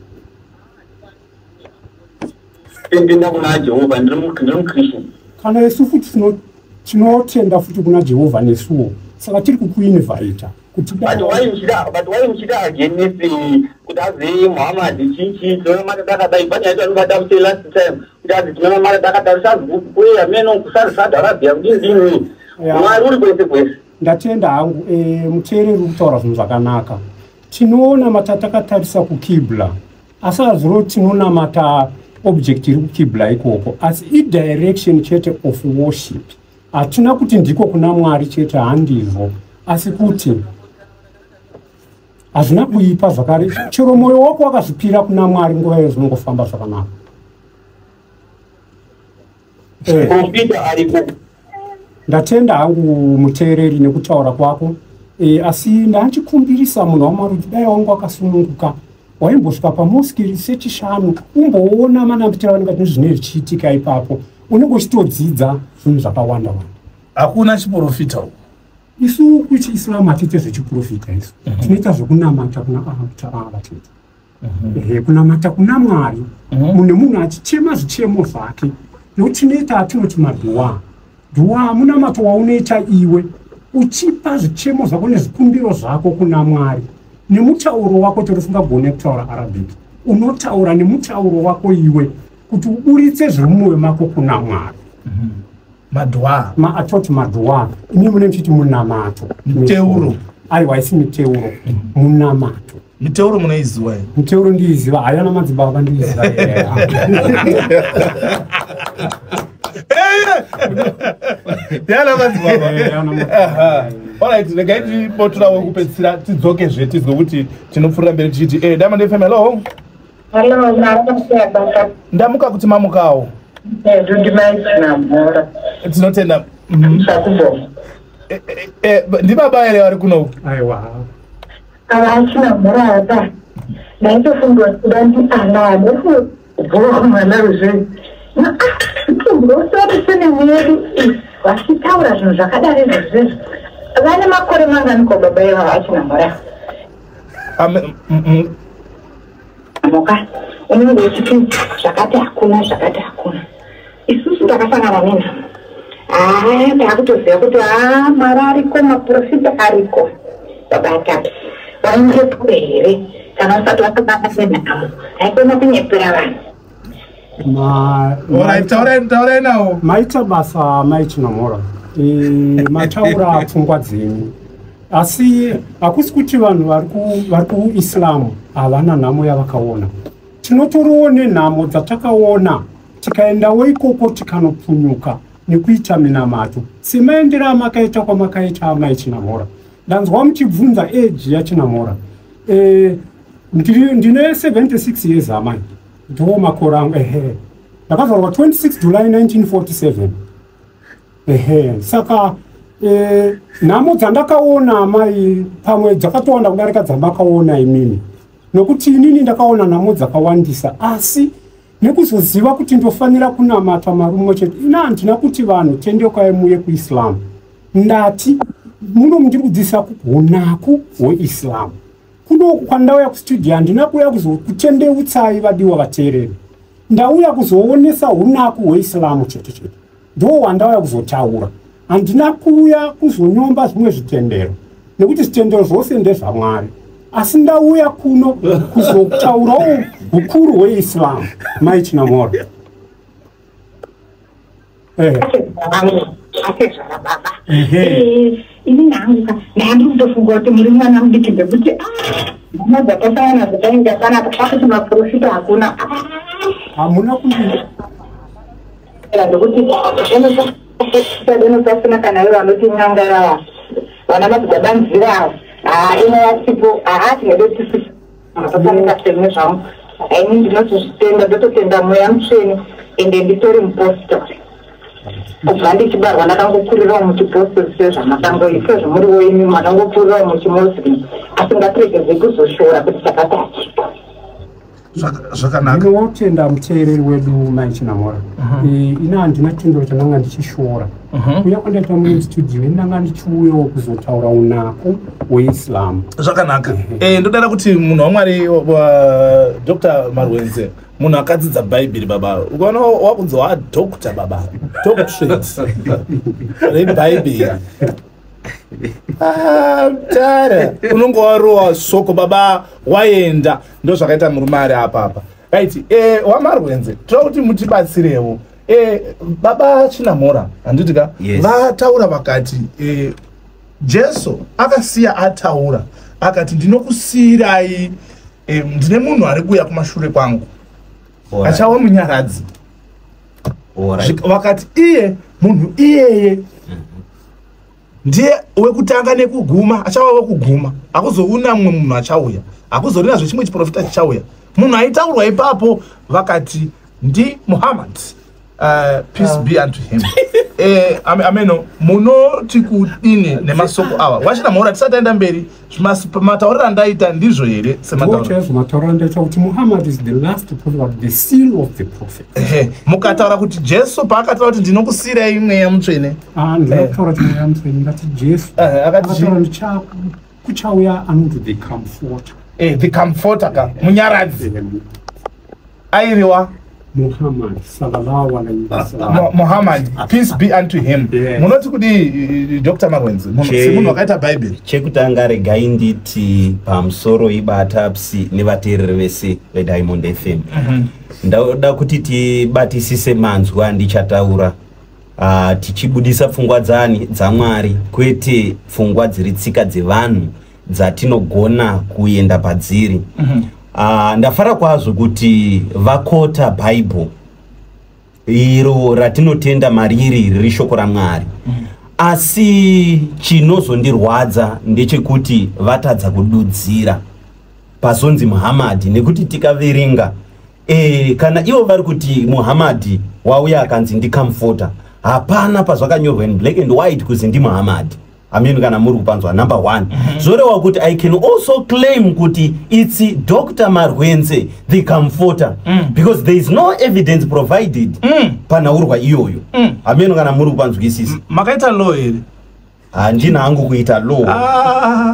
ndinda kuna Jehovah ndiri muChristian kana isu futi tinotenda futi kuna Jehovah nesuwo saka tiri kukuinvita kuti but why mchida but why mchida against kuti aziye Muhammad chichi dzona mata takadai panyaita nobata kuti last time kuti azi dzona mata takatarisa kuya meno kusari Saudi Arabia kudini dini mwari uri kwese kwese ndatenda hangu muteereri uri kutaura zvinhu zvakanaka tinoona mata takatarisa kukibla asi hazviro tinoona mata object iri kukibla ikoko asi idirection chete of worship hatina kuti ndiko kuna mwari chete handizvo asi kuti hazvina kuipa zvakare chero mwoyo wako wakazvipira kuna mwari nguva iyo zvinongofamba zvakanaka profita aripo ndatenda hangu muteereri nekutaura kwako e, asi ndanchikumbirisa munhu wamwari kuti dai wangu akasununguka waimbosvika pamoski research shanu umboona manambitira vanenge vati zvine zvichiitika ipapo unenge uchitodzidza zvinhu zvakawanda wanda. Hakuna chiprofita uko. Isu kuchiislamu hatiite zvechiprofita isu. Tinoita zvekunamata kuna ava chete. Ehe, kunamata kuna Mwari. Mune munhu achichema zvichemo zvake. Nokuti tinoita atinoti madhuwa. Dhuwa munamato waunoita iwe uchipa zvichemo zvako nezvikumbiro zvako kuna Mwari. Nemutauro wako torifungagone kutaura Arabic. Unotaura nemutauro wako iwe kuti uburitse zviri mumwoyo mako kuna Mwari. Madhuwa. Ma atoti madhuwa. Ini mune mchiti munamato. Mteuro. Aiwa isi miteuro. Munamato. Miteuro munaiziwa. Miteuro ndiiziwa. Ayana madzibaba ndiiziwa. Yana madzibaba. Alright, regai tipotura wekupedzisira tidzoke zve tizwe kuti tinopfuura mberi tichiti eh Diamond F M hello. Hello, ndakasiya. Ndamuka kuti mamukawo. Eh, ndi maisina mhora. Tinotenda. Sakubo. Eh eh ndi baba ere vari kuno. Aiwa. Avachina mhora hata. Ndaitofundwa kuda ndi ana ndofu. Bho mwana uzve. Na ndosati sene mwedu. Vasitaura zvinhu zvakadaro izvozvo. Vane makore mangani ko baba eva vachina mhora. Ame Moka. Unenge uchiti zvakati hakuna zvakati hakuna. Isusu takasangana nena. Ah, ndakutoziva kuti ah Mwari ariko maprofita ariko. Baba akati vaingepo here kana usati wakabata senhamo haikona kunyepera vanhu. Ma Alright, taura taura nawo. Maita basa maichinomora. Eh mataura pfungwa dzenyu. Asi hakusi kuti vanhu vari kuislamu havana nhamo yavakaona. Tinotoriwo nenhamo dzatakaona tikaendawo ikoko tikanopunyuka nekuita minamato semaendera amakaita kwamakaita amai Chinamhora. Ndanzwa muchibvunza age yaChinamhora. Eh ndine seventy-six years amai. Ndiwo makore angu ehe. Ndakazvarwa twenty-six July nineteen forty-seven. Ehe, saka eh nhamo dzandakaona amai pamwe dzakatowanda kudarika dzandakaona imini. Nokuti inini ndakaona nhamo dzakawandisa asi nekuzoziva kuti ndofanira kunamata marume chete ina handina kuti vanhu tendekai muye kuIslam. Ndati muno mundikudzidzisa kunaku hweIslam. Kuno kwandauya kustudio handina kuuya kuzokutendeutsai vadiwa vateereri. Ndauya kuzoonesa unaku hweIslam chete chete. Ndo wandauya kuzotaura. Handina kuuya kuzonyomba zvimwe zvitendero. Nekuti zvitendero zvose ndezvaMwari. Asi ndauya kuno kuzotaurawo ukuru hweIslam mai Chinamhora. Eh. Akezvara baba. Eh, ini nanguka ndandi kutofunga kuti muri mwana mudiki ngekuti ah mwana dzakasiyana dzakainga sana kuti maprofita hakuna. Hamuna kundini. Era ngekuti denotasina kana ivo vanoti nyangara vana madzabanzira. Ah, ino yasipo ah tinodoti apasanika semwe zvawo. Ini ndinotozvitenda ndototenda mweya mutsvene ende nditori mupostori. Kubva ndichibarwa ndakangokurirawo muchipostori sezvamakangoita zvemuriwo imi makangokurirawo muchimuslim asi ngatiregeze kuzoshora kuti chakatachipa. Zvakanaka. Ndinotenda muteereri wedu mai Chinamhora. Ina handina tendero chandanga ndichishora. Kuya kwandaita mustudio ndanga ndichiuyawo kuzotaura unaku hweIslam. Zvakanaka. Eh ndodara kuti munhu waMwari Doctor Marwenze munhu akadzidza Bible baba. Ukaona wakunzi wa doctor baba. Doctorate. Rebible. Ah, tara. Unongo warowa soko baba waenda ndo zvakaita murume ari apa apa. Right. Eh waMarwenze tira kuti mutibatsirewo. Eh baba Chinamhora handitika yes. Vataura vakati eh Jesu akasiya ataura akati ndinokusiyirai eh ndine munhu ari kuuya kumashure kwangu. Achawa munyaradzi. Alright. Vakati iye munhu iyeye ndiye wekutanga nekuguma achawa wekuguma akuzouna mumwe munhu achauya akuzorina zvechimwe chiprofita chichauya munhu aitaurwa ipapo vakati ndi Muhammad uh, peace be unto him. eh ameno munoti kudini nemasoko awa wachina maura tisataenda mberi mataurira ndaita ndizvo here semataurira ndaita kuti Muhammad is the last prophet, the seal of the prophet. Eh mukataura kuti Jesu paakataura kuti ndinokusirai mweya mutsvene ah ndinotaura kuti mweya mutsvene ndati Jesu akati ndichako kuchauya anoti the comforter. Eh the comforter ka munyaradzi airiwa Muhammad sallallahu alaihi wasallam. Muhammad peace be unto him. Munoti kudi Doctor Marwenzi munhu wakaita Bible chekutanga regai nditi pamusoro ibatapsi nevateereri vese veDiamond F M. Ndauda kuti tibatisise manzwa andichataura uh, tichibudisa pfungwa dzani dzaMwari kwete pfungwa dziri tsika dzevanhu dzatinogona kuenda padziri. Uh, ndafara kwazvo kuti vakota Bible iro ratinotenda mariri riri shoko raMwari. Mm. Asi chinozondirwadza ndechekuti vatadza kududzira pasonzi Muhammad nekuti tikaverenga eh kana ivo vari kuti Muhammad wauya akanzi ndicomforter hapana pazvakanyorwa in black and white kuzi ndi Muhammad. Amen kana muri kupanzwa number one. Mm-hmm. Zorewa kuti I can also claim kuti it's Doctor Marwenze the comforter. Mm. Because there is no evidence provided mm. panaurwa iyoyo. Mm. Amen kana muri kupanzwisisa. Makaita law here. Handina hangu kuita law. Ah.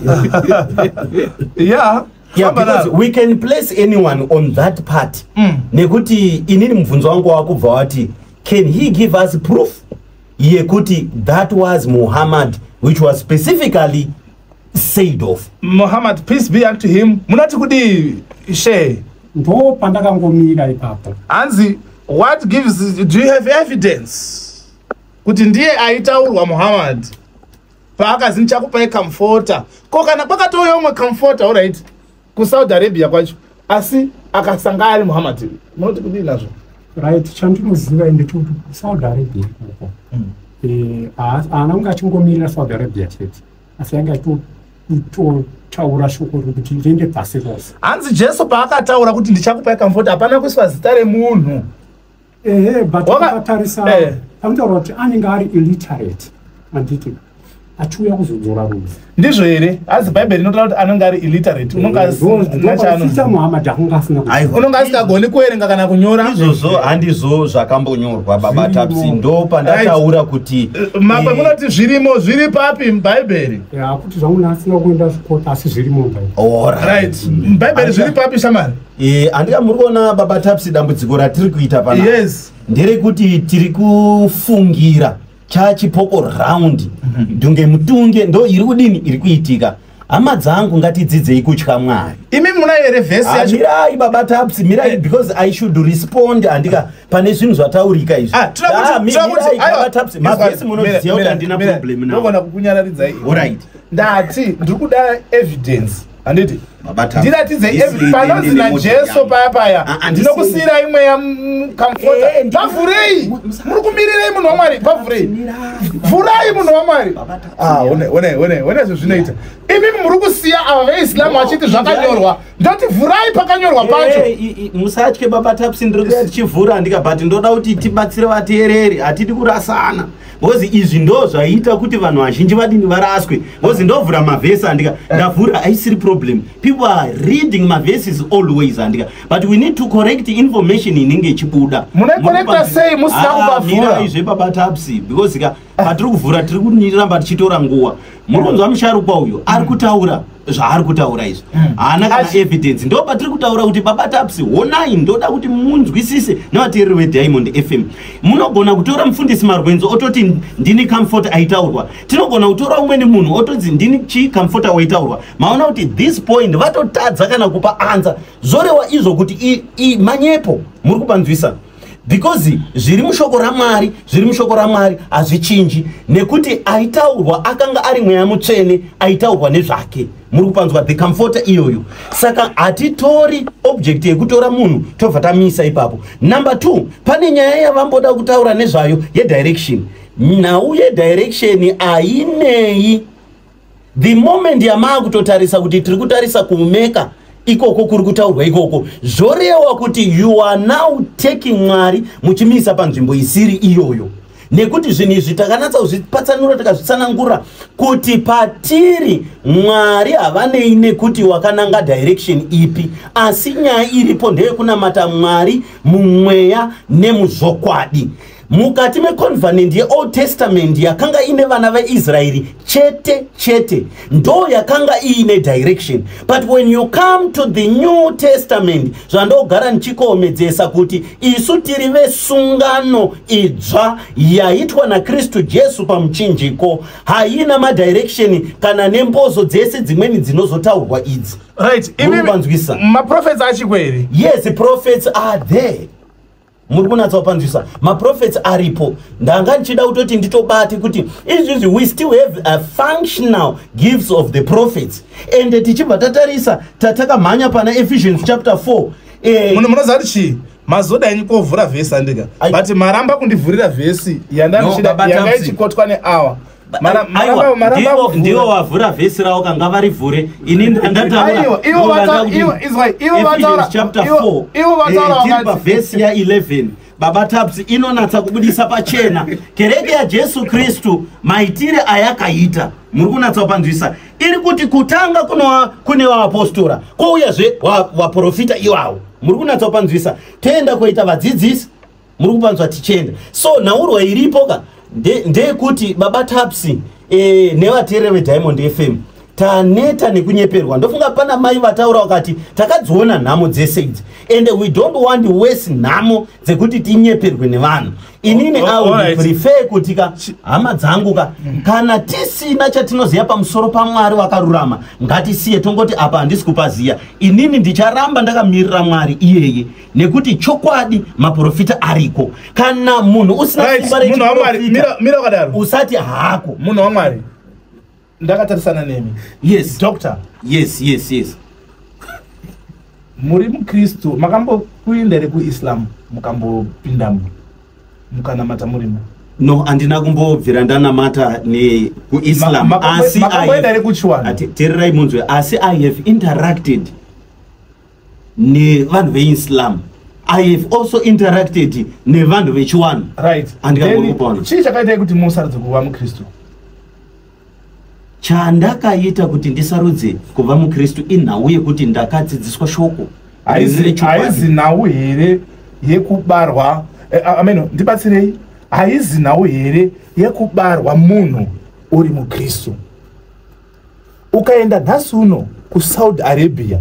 Yeah. Yeah, because we can place anyone on that part. Mm. Nekuti inini mvunzo wangu wakubva wati can he give us proof? Yekuti that was Muhammad which was specifically said of. Muhammad peace be unto him. Munati kudi she ndo pandakangomira ipapo. Anzi what gives do you have evidence? Kuti ndiye aitaurwa Muhammad. Paakazi nchakupa comforter. Ko kana pakatoyo umwe comforter all right. Ku Saudi Arabia kwacho. Asi akasanga ari Muhammad. Munoti kudi nazvo. Right, chandinoziva ndekuti Saudi Arabia ikoko. Mm. Eh ana unga chingomira Saudi Arabia chete. Asi anga to to taura shoko kuti rende pasi rose. Anzi Jesu paakataura kuti ndichakupa comfort hapana kuswa zita remunhu. Eh but akatarisa eh pamutaura kuti anenge ari illiterate. Anditi achuya kuzodzora ruzi. Ndizvo here asi Bible inotaura kuti anenge ari illiterate. Unonga nachano. Sita Muhammad akungasina kuti. Unonga asikagoni kuerenga kana kunyora. Izvozvo handizvo zvakambonyorwa baba Tapsi ndo pandataura kuti mapa munoti zvirimo zviri papi muBhayibheri. Ya kuti zvaunasina kuenda zvikota asi zvirimo muBhayibheri. All right. muBhayibheri zviri papi shamari? Eh andika muri kuona baba Tapsi dambudziko ratiri kuita pana. Yes. Ndere kuti tiri kufungira chachipoko round dunge mutunge ndo iri kudini iri kuitika. Hama dzangu ngatidzidzei kutya Mwari. Imi muna here verse yacho. Mirai baba Tapsi mirai because I should respond andika pane zvinhu zvataurika izvi. Ah tirakuti tirakuti baba Tapsi mavesi munoziva kuti andina problem nawo. Ndogona kukunyararidza iyi. All right. Ndati ndiri kuda evidence. Anditi baba Tapsi. Ndiratidze evidence panonzi naJesu paya paya. Ndinokusira imwe ya comforter. Pavhurei. Muri kumirirei munhu waMwari pavhurei. Vhurai munhu waMwari. Ah one one one one zvinoita. Imi muri kusiya ava veIslam vachiti zvakanyorwa. Ndoti vhurai pakanyorwa pacho. Musatye baba Tapsi ndiri kuya tichivhura andika but ndoda kuti tibatsire vateereri hatidi kurasana. Ngozi izvi ndo zvaita kuti vanhu vazhinji vadini varaswe. Ngozi ndovhura mavhesi andika ndavhura aisiri problem. People are reading my verses always andika but we need to correct information inenge ichibuda. Muna correcta sei musina kubavhura izve baba Tapsi because ka patiri kuvhura tiri kuniramba tichitora nguwa. Muri kunzwa musharukwa uyo ari kutaura zvaari kutaura izvi haana kana evidence ndo patiri kutaura kuti baba Tapsi honai ndoda kuti munzwisise navateereri veDiamond F M. Munogona kutora mufundisi Marwenzi ototi ndini comforter aitaurwa. Tinogona kutora umweni munhu otodzi ndini chi comforter waitaurwa. Maona kuti this point vatotadza kana kupa answer. Zorewa izvo kuti i manyepo muri kupanzwisa. Because zviri mushoko raMwari zviri mushoko raMwari hazvichinji nekuti aitaurwa akanga ari mweya mutsvene aitaurwa nezvake. Muri kupanzwa the comforter iyoyo. Saka hatitori object yekutora munhu tobva tamisa ipapo. Number two pane nyaya yavamboda kutaura nezvayo yedirection. Nhau yedirection ainei the moment yamaa kutotarisa kuti tiri kutarisa kumeka ikoko kuri kutaurwa ikoko zvoreva kuti you are now taking Mwari muchimisa panzvimbo isiri iyoyo. Nekuti zvinhu izvi takanatsa kuzvipatsanura takazvitsanangura kuti patiri Mwari havanei nekuti wakananga direction ipi, asi nyaya iripo ndeyekunamata Mwari mumweya nemuzvokwadi. Mukati mecovenant yeOld Testament yakanga ine vana veIsraeri chete chete ndo yakanga ine direction, but when you come to the New Testament zvandogara nichikomedzesa kuti isu tiri vesungano idzva yaitwa naKristu Jesu pamuchinjiko, haina madirection kana nembozo dzese dzimweni dzinozotaurwa idzi. Right, Murukupanzwisa. ma prophets achikweri. Yes, the prophets are there. Murikunatsa kupanzwisa. Ma prophets aripo. Ndanga nchida kutoti nditobate kuti izvi we still have a functional gifts of the prophets. And tichibva tatarisa tatakamhanya pana Ephesians chapter four. Eh, muno munoziva kuti chi mazoda enyu kovhura vhesi andika, but maramba kundivhurira vhesi yandandichida yanga ichikotwa neawa. Ndiwo wavhura vhesi ravo kanga varivhure. Ini ndataura Ephesians chapter four tiripa vhesi ya eleven. Baba Tabs inonatsa kubudisa pachena kereke ya Jesu Kristu maitire ayakaita. Murikunatsa kupanzwisa iri kuti kutanga kuno kune vaapostora kouyazve vaprofita iwawo. Murikunatsa kupanzwisa toenda koita vadzidzisi. Murikupanzwa tichenda. So nhaurwa iripo ka ndeyekuti Baba Tabs eh, nevateereri veDiamond F M taneta nekunyeperwa. Ndofunga pana mai vataura wakati takadziona nhamo dzese idzi and we don't want to waste nhamo dzekuti tinyeperwe nevanhu. Inini I prefer kuti ka hama dzangu ka kana tisina chatinoziva pamusoro paMwari wakarurama ngatisiye tongoti apa handisi kupaziya. Inini ndicharamba ndakamirira Mwari iyeye nekuti chokwadi maprofita ariko. Kana munhu usina simba rechiprofita usati hako munhu waMwari. Ndakatarisana nemi. Yes doctor. Yes yes yes. Muri muKristu makambokuenda ere kuIslam mukambopindamo mukanamata murimo? No, andina kumbobvira ndanamata ne kuIslam asi makamboenda ere kuChiwana? Tererai munzwe asi I have interacted ne vanhu veIslam. I have also interacted ne vanhu veChiwana. Right. Andikambokupona. Chii chakaita kuti musarudze kuva muKristu? Chandakaita kuti ndisarudze kuva muKristu inhau yekuti ndakadzidziswa shoko. Haizi nhau here yekubarwa, ameno ndibatsirei, haizi nhau here yekubarwa munhu uri muKristu. Ukaenda nhasi uno kuSaudi Arabia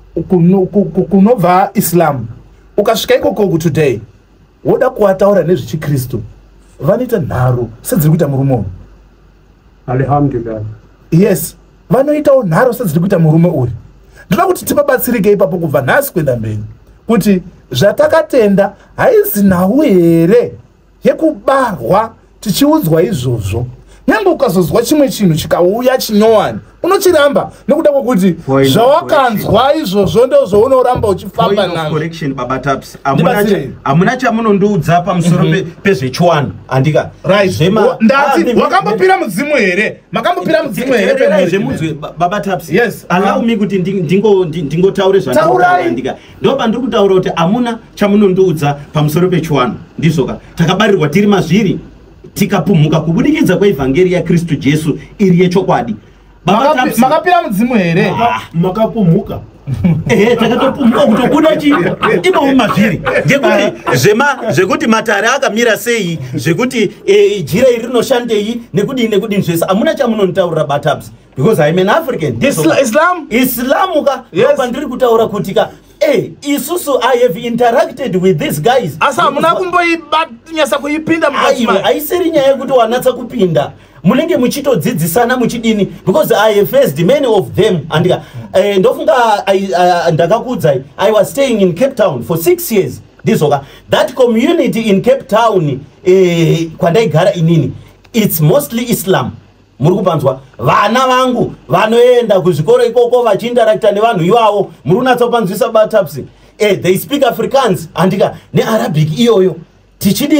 kunobva Islam ukasvika ikoko today woda kuwataura nezvechiKristu vanoita nharo sedziri kuita murume uyu. Alhamdulillah. Yes, vanoitawo nharo sedziri kuita murume uyu. Ndoda kuti tipabatsirike ipapo kubva nhasi kuenda mberi kuti zvatakatenda haizi nhau here yekubarwa tichiudzwa izvozvo. Nyange ukazozwa chimwe chinhu chikauya chinyowani unochiramba nekuda kwokuti zvawakanzwa izvozvo ndozvounoramba uchifamba nazvo. Correction Baba Tabs. Amuna chamunondiudza pamusoro pezveChiwana andika. Right. Ndati wakambopira mudzimu here? Makambopira mudzimu here zvemunzwe Baba Tabs? Yes. Allow me kuti ndingo ndingotaure zvandinotaura andika. Ndoba ndiri kutaura kuti amuna chamunondiudza pamusoro peChiwana. Ndizoka takabarirwa tiri mazviri tikapumuka kubudikidza kweevhangeri yaKristu Jesu iri yechokwadi. Makapira mudzimu here? Makapumuka. Eh, takatopumuka kutobuda chi imo mazviri. Ngekuti zvema zvekuti matare akamira sei, zvekuti jira iri rinoshandei nekudi nekudi zvese amuna chamunontaurira Baba Tabs because I am an African. Islam Islam ka pandiri kutaura kuti ka eh isusu I have interacted with these guys. Asa amuna kumboibatnyasa kuipinda mukati. Aisiri nyaya yekuti wanatsa kupinda. Munenge muchitodzidzisana muchidini because I have faced many of them andika eh, ndofunga ndakakudzai I was staying in Cape Town for six years. Ndizoka that community in Cape Town eh, kwandaigara inini it's mostly Islam. Muri kupanzwa vana vangu vanoenda kuzvikoro ikoko vachiinteracta nevanhu iwawo. Muri kunatsa kupanzwisa Baba Tabs. Eh, they speak Afrikaans andika neArabic iyoyo tichidini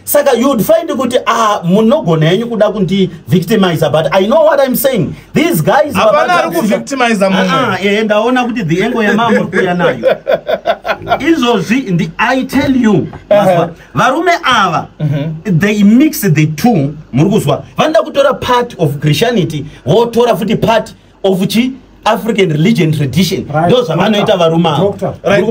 saka you would find kuti ah munogona henyu kuda kundi victimizer, but I know what I'm saying. These guys hapana ari kuvictimizer mumwe. Ah eh ndaona kuti the angle yamambo kuya nayo izozvi ndi I tell you varume ava they mix the two. Muri kuzwa vanda kutora part of Christianity votora futi part of chi African religion tradition. Those vanoita varuma right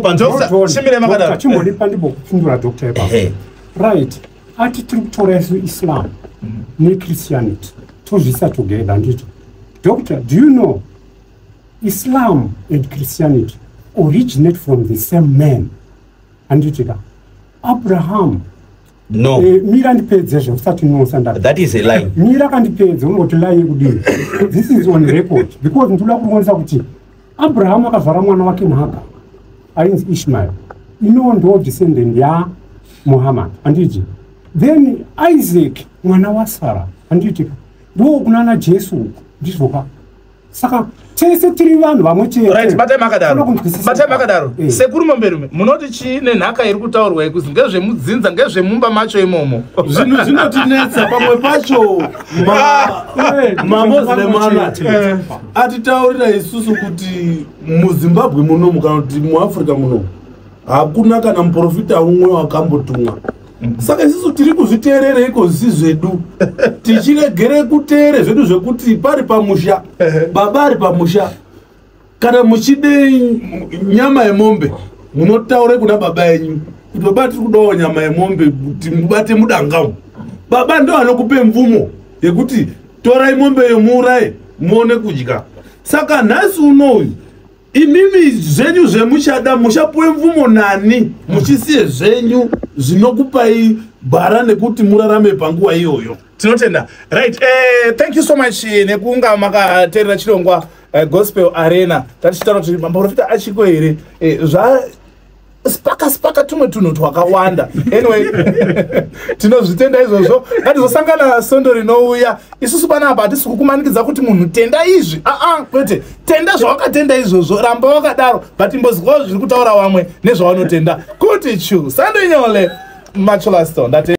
ati tiri kutora Islam ne Christianity tozvisa together ndito. Doctor, do you know Islam and Christianity originate from the same man? Anditika Abraham. No. Eh, mira ndipedze usati nosanda. That is a lie. Mira kandipedze ungoti lie kudini. This is on record because ndula kuonza kuti Abraham akazvara mwana wake Hagar ainzi Ishmael. Ino ndo descendant ya Muhammad. Andiji. Then Isaac mwana wa Sarah. Anditika. Ndo kunana Jesu ndizvoka. Saka tese tiri vanhu vamwe chete. Right, batai makadaro. Batai makadaro. Sekuru momberume. Munoti chine nhaka iri kutaurwa ikuzi ngezve mudzinza ngezve mumba macho imomo. Zvinhu zvinotinetsa pamwe pacho ma Muslim anati atitaurira isusu kuti muZimbabwe muno kana kuti muAfrica muno hakuna kana muprofita umwe wakambotumwa. Saka isusu tiri kuzviteerera iko zvedu tichiregere kuteere zvedu zvekuti pari pamusha baba ari pamusha kana muchide nyama yemombe munotaure kuna baba yenyu kuti baba tiri kudawo nyama yemombe kuti mubate mudangamu. Baba ndo anokupe mvumo yekuti torai mombe yomuuraye muone kudya. Saka nhasi unoyu imimi zvenyu zvemuchada mushapuwe mvumo nani muchisiye zvenyu zvinokupai bhara nekuti murarame panguva iyoyo. Tinotenda. Right, eh, thank you so much nekunga makateerera chirongwa uh, Gospel Arena. Tatichitaura kuti maprofita achiko here eh, zva spaka spaka tumwe tunhu twakawanda. Anyway, tinozvitenda izvozvo. Ngatizosangana sondo rinouya. Isusu panapa hatisi kukumanikidza kuti munhu tenda izvi. Ah ah, kwete. Tenda zvawakatenda izvozvo. Ramba wakadaro. But imbozwawo zviri kutaura vamwe nezvavanotenda. Kuti chu. Sando Nyole, Machola Stone.